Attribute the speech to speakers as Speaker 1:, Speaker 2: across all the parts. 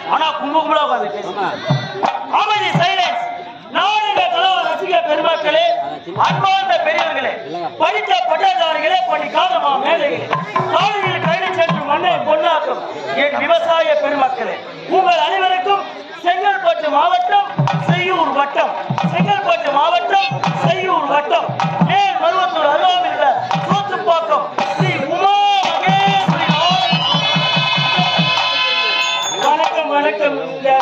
Speaker 1: ஆனா கும்பகும்பலா உட்கார்ந்து பேசுங்க. அமைதி சைலன்ஸ். நாடக கலா ரசிக பெருமக்களே, அன்பார்ந்த பெரியவர்களே, படித்த பட்டதாரிகளே, பணிக்காரமா மேதைகளே, காலையில் கைது சென்று மண்ணை பொன்னாக்கும் என் விவசாய பெருமக்களே, உங்கள் அனைவருக்கும் செங்கல்பட்டு மாவட்டம் செய்யூர் வட்டம், செங்கல்பட்டு மாவட்டம் செய்யூர் வட்டம் மேல் மருவத்தூர் அருகாமையில் உள்ள சோத்துப்பாக்கம் ஸ்ரீ உமா மகேஸ்வரி. வணக்கம் வணக்கம்.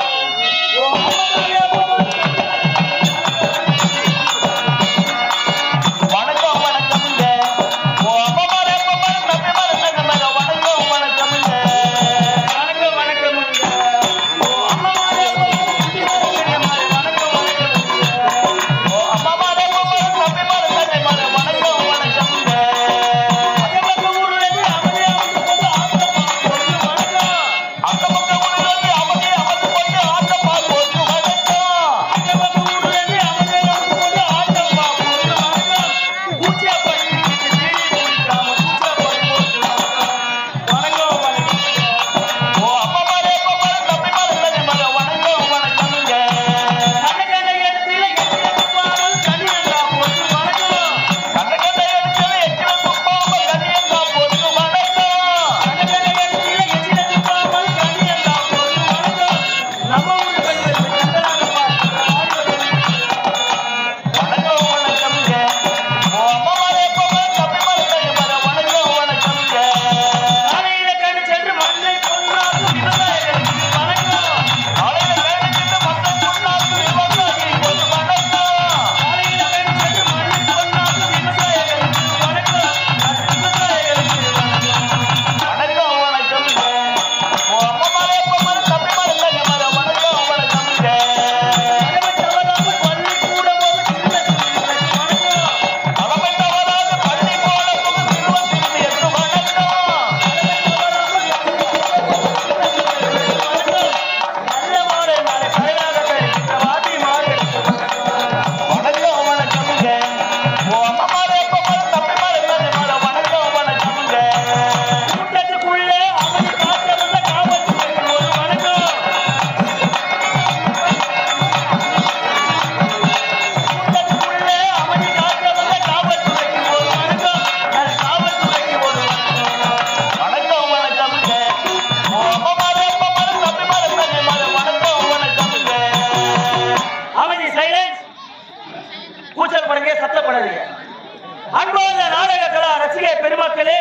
Speaker 1: அன்பார்ந்த நாடக கலா ரசிக பெருமக்களே,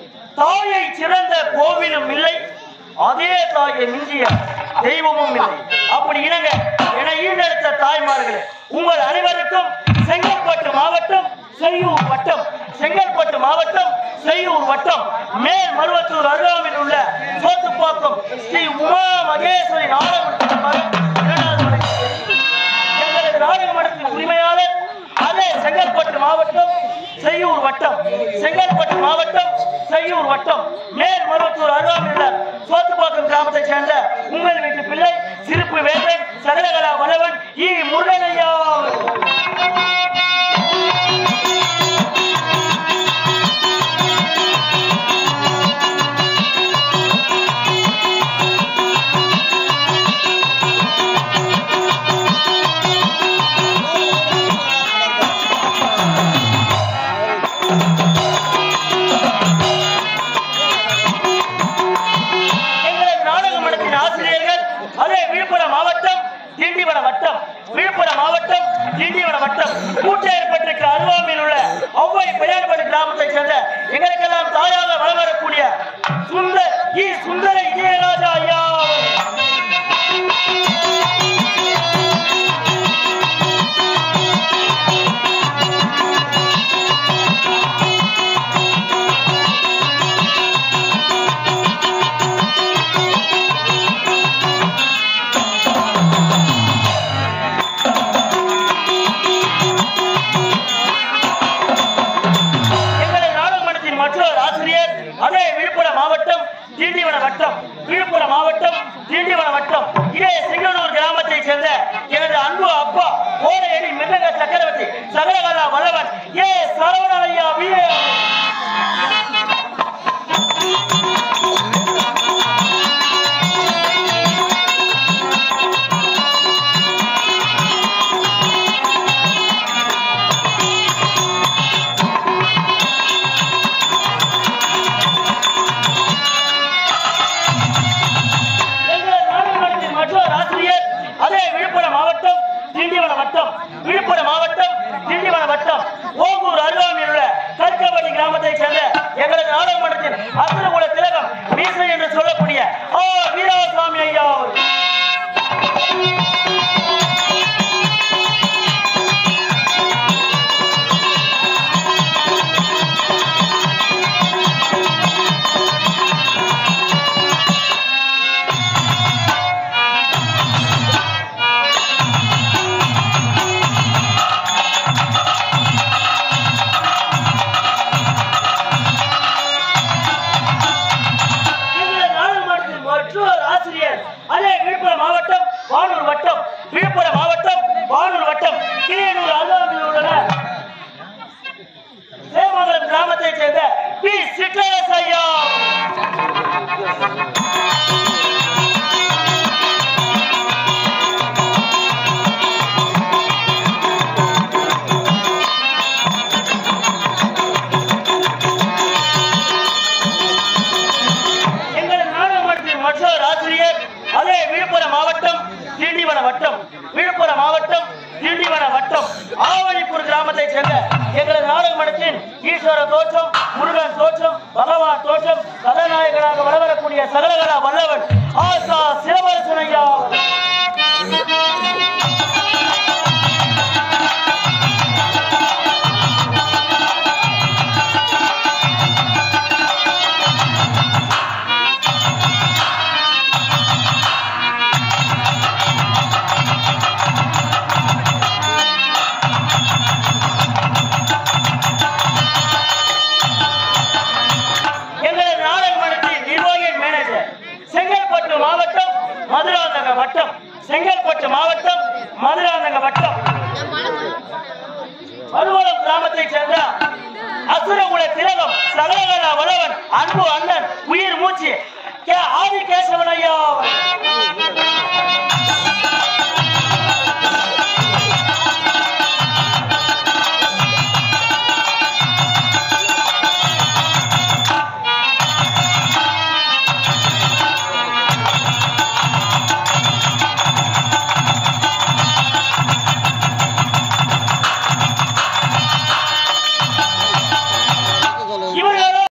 Speaker 1: தாயை சிறந்த கோவிலும் இல்லை, அதே தாயை மிஞ்சிய தெய்வமும் இல்லை. அப்படி இணங்க என ஈண்டெடுத்த தாய்மார்களே, உங்கள் அனைவருக்கும் செங்கல்பட்டு மாவட்டம் செய்யூர் வட்டம், செங்கல்பட்டு மாவட்டம் செய்யூர் வட்டம் மேல் மருவத்தூர் அருகாமையில் உள்ள சோத்துப்பாக்கம் ஸ்ரீ உமா மகேஸ்வரி எங்களது நாடக மடத்தின் உரிமையாளர், அதே செங்கல்பட்டு மாவட்டம் செய்யூர் வட்டம், செங்கல்பட்டு மாவட்டம் செய்யூர் வட்டம் மேல் மருவத்தூர் அருகாமையில் உள்ள சோத்துப்பாக்கம் கிராமத்தைச் சேர்ந்த உங்கள் வீட்டு பிள்ளை சிறப்பு வேந்தன் சகலகலா வல்லவன் இ முருகனையா. விழுப்புரம் மாவட்டம் திண்டிவனம் வட்டம் கூட்டேற்பட்டிற்கு அருகாமையில் உள்ள ஒவ்வை பெயர்படு கிராமத்தைச் சேர்ந்த எங்களுக்கெல்லாம் தாயாக வளம் வரக்கூடிய சுந்தர இளையராஜா ஐயா. விழுப்புரம் மாவட்டம் திண்டிவனம் வட்டம் இதே சிங்கனூர் கிராமத்தைச் சேர்ந்த எனது அன்பு அப்பா கோடையடி மிருதங்க சக்கரவர்த்தி சகலகலா வல்லவன் ஏ சரவணனையா பிஏ. ஈஸ்வர தோற்றம், முருகன் தோற்றம், பகவான் தோற்றம், கதாநாயகனாக வரவரக்கூடிய சகலகலா வல்லவன் ஆசா சிலம்பரசன் ஐயா. செங்கல்பட்டு மாவட்டம் மதுராந்தக வட்டம் மருவலம் கிராமத்தை சேர்ந்த அசுரகுல திலகம் சகலகலா வல்லவன் அன்பு அண்ணன் உயிர் மூச்சு ஆதி கேசவன் ஐயா.